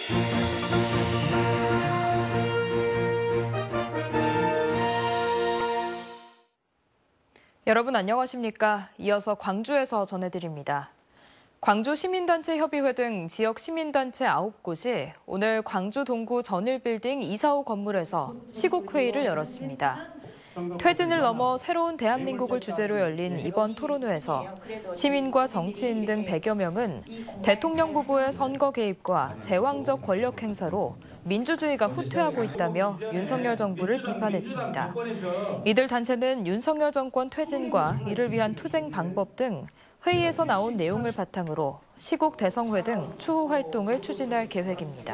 여러분 안녕하십니까? 이어서 광주에서 전해드립니다. 광주 시민단체 협의회 등 지역 시민단체 9곳이 오늘 광주 동구 전일빌딩 245 건물에서 시국회의를 열었습니다. 퇴진을 넘어 새로운 대한민국을 주제로 열린 이번 토론회에서 시민과 정치인 등 100여 명은 대통령 부부의 선거 개입과 제왕적 권력 행사로 민주주의가 후퇴하고 있다며 윤석열 정부를 비판했습니다. 이들 단체는 윤석열 정권 퇴진과 이를 위한 투쟁 방법 등 회의에서 나온 내용을 바탕으로 시국 대성회 등 추후 활동을 추진할 계획입니다.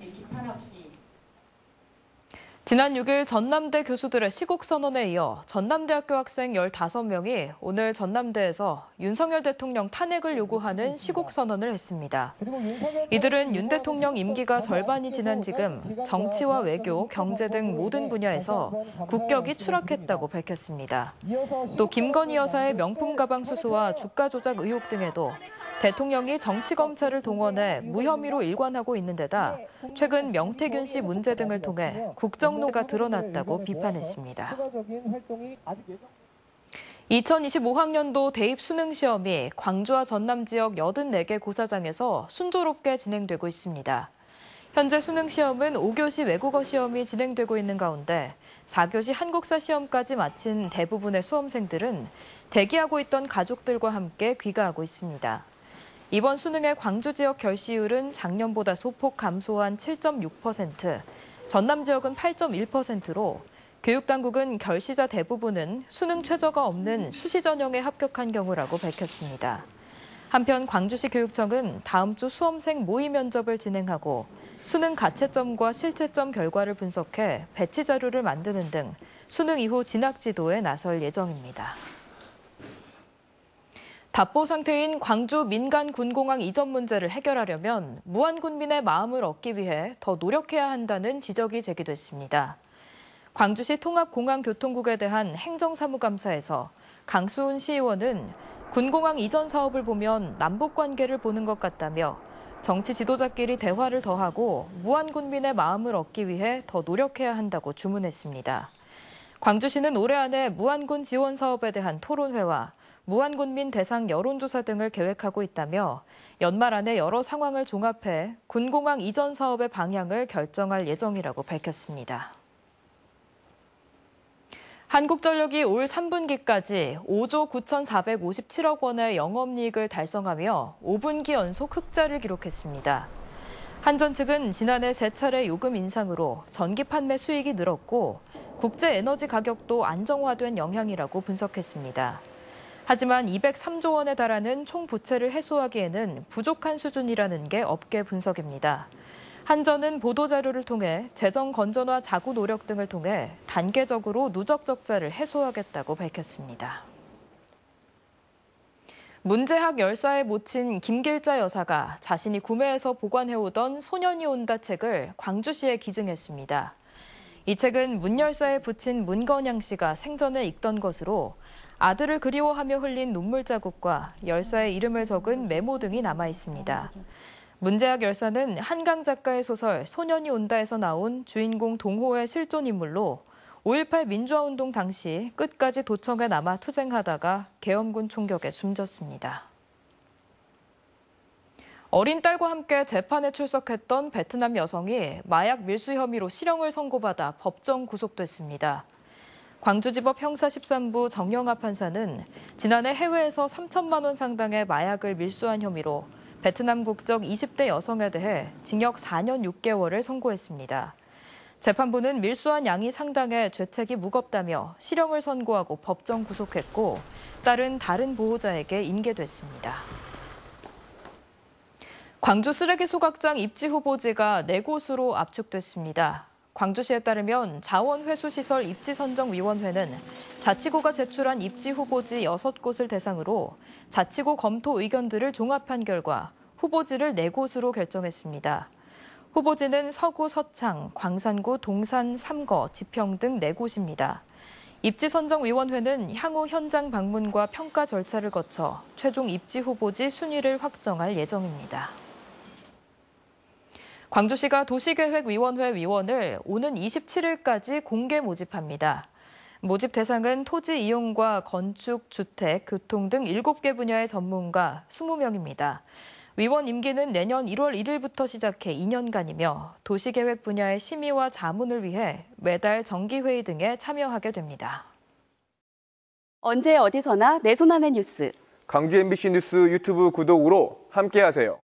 지난 6일 전남대 교수들의 시국 선언에 이어 전남대학교 학생 15명이 오늘 전남대에서 윤석열 대통령 탄핵을 요구하는 시국 선언을 했습니다. 이들은 윤 대통령 임기가 절반이 지난 지금 정치와 외교, 경제 등 모든 분야에서 국격이 추락했다고 밝혔습니다. 또 김건희 여사의 명품 가방 수수와 주가 조작 의혹 등에도 대통령이 정치검찰을 동원해 무혐의로 일관하고 있는 데다 최근 명태균 씨 문제 등을 통해 국정노가 드러났다고 비판했습니다. 2025학년도 대입 수능 시험이 광주와 전남 지역 84개 고사장에서 순조롭게 진행되고 있습니다. 현재 수능 시험은 5교시 외국어 시험이 진행되고 있는 가운데 4교시 한국사 시험까지 마친 대부분의 수험생들은 대기하고 있던 가족들과 함께 귀가하고 있습니다. 이번 수능의 광주 지역 결시율은 작년보다 소폭 감소한 7.6%, 전남 지역은 8.1%로 교육당국은 결시자 대부분은 수능 최저가 없는 수시 전형에 합격한 경우라고 밝혔습니다. 한편 광주시 교육청은 다음 주 수험생 모의 면접을 진행하고 수능 가채점과 실채점 결과를 분석해 배치 자료를 만드는 등 수능 이후 진학 지도에 나설 예정입니다. 답보 상태인 광주 민간 군공항 이전 문제를 해결하려면 무안군민의 마음을 얻기 위해 더 노력해야 한다는 지적이 제기됐습니다. 광주시 통합공항교통국에 대한 행정사무감사에서 강수훈 시의원은 군공항 이전 사업을 보면 남북 관계를 보는 것 같다며 정치 지도자끼리 대화를 더하고 무안군민의 마음을 얻기 위해 더 노력해야 한다고 주문했습니다. 광주시는 올해 안에 무안군 지원 사업에 대한 토론회와 무안군민 대상 여론조사 등을 계획하고 있다며 연말 안에 여러 상황을 종합해 군공항 이전 사업의 방향을 결정할 예정이라고 밝혔습니다. 한국전력이 올 3분기까지 5조 9,457억 원의 영업이익을 달성하며 5분기 연속 흑자를 기록했습니다. 한전 측은 지난해 3차례 요금 인상으로 전기 판매 수익이 늘었고 국제 에너지 가격도 안정화된 영향이라고 분석했습니다. 하지만 203조 원에 달하는 총 부채를 해소하기에는 부족한 수준이라는 게 업계 분석입니다. 한전은 보도자료를 통해 재정 건전화 자구 노력 등을 통해 단계적으로 누적 적자를 해소하겠다고 밝혔습니다. 문제학 열사에 모친 김길자 여사가 자신이 구매해서 보관해오던 소년이 온다 책을 광주시에 기증했습니다. 이 책은 문 열사에 붙인 문건양 씨가 생전에 읽던 것으로 아들을 그리워하며 흘린 눈물 자국과 열사의 이름을 적은 메모 등이 남아 있습니다. 문제학 열사는 한강 작가의 소설 소년이 온다에서 나온 주인공 동호의 실존 인물로 5.18 민주화운동 당시 끝까지 도청에 남아 투쟁하다가 계엄군 총격에 숨졌습니다. 어린 딸과 함께 재판에 출석했던 베트남 여성이 마약 밀수 혐의로 실형을 선고받아 법정 구속됐습니다. 광주지법 형사 13부 정영하 판사는 지난해 해외에서 3천만 원 상당의 마약을 밀수한 혐의로 베트남 국적 20대 여성에 대해 징역 4년 6개월을 선고했습니다. 재판부는 밀수한 양이 상당해 죄책이 무겁다며 실형을 선고하고 법정 구속했고 딸은 다른 보호자에게 인계됐습니다. 광주 쓰레기 소각장 입지 후보지가 4곳으로 압축됐습니다. 광주시에 따르면 자원회수시설 입지선정위원회는 자치구가 제출한 입지 후보지 6곳을 대상으로 자치구 검토 의견들을 종합한 결과 후보지를 4곳으로 결정했습니다. 후보지는 서구 서창, 광산구 동산 3거, 지평 등 4곳입니다. 입지선정위원회는 향후 현장 방문과 평가 절차를 거쳐 최종 입지 후보지 순위를 확정할 예정입니다. 광주시가 도시계획위원회 위원을 오는 27일까지 공개 모집합니다. 모집 대상은 토지 이용과 건축, 주택, 교통 등 7개 분야의 전문가 20명입니다. 위원 임기는 내년 1월 1일부터 시작해 2년간이며 도시계획 분야의 심의와 자문을 위해 매달 정기회의 등에 참여하게 됩니다. 언제 어디서나 내 손 안의 뉴스. 광주 MBC 뉴스 유튜브 구독으로 함께하세요.